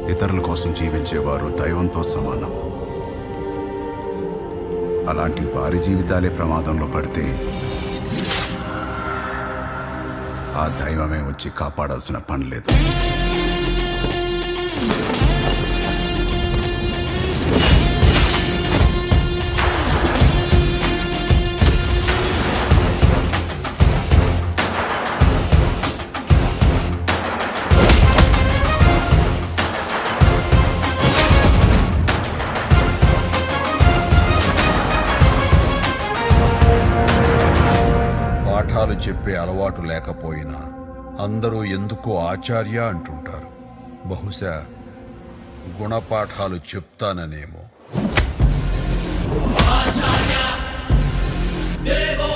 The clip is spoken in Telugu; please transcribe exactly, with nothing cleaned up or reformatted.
ఇతరుల కోసం జీవించేవారు దైవంతో సమానం. అలాంటి వారి జీవితాలే ప్రమాదంలో పడితే ఆ దైవమే వచ్చి కాపాడాల్సిన పని లేదు. పాఠాలు చెప్పే అలవాటు లేకపోయినా అందరూ ఎందుకో ఆచార్య అంటుంటారు. బహుశా గుణపాఠాలు చెప్తాననేమో. ఆచార్య దేవో